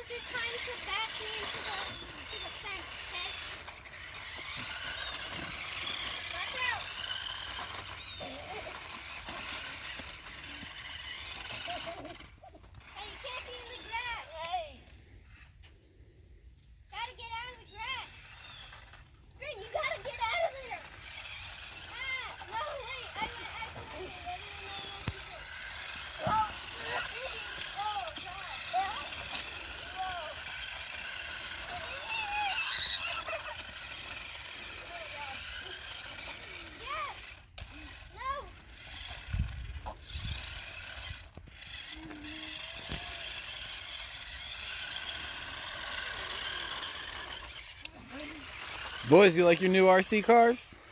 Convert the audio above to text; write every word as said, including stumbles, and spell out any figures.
your time to bash me into the, into the fence, okay? Watch out! Hey, you can't be in the grass! Hey! Gotta get out of the grass! Green, you gotta get out of there! Ah! No, wait! I was actually... I didn't know what to do. Oh! Oh, God! Whoa! Yes! No! Boys, you like your new R C cars?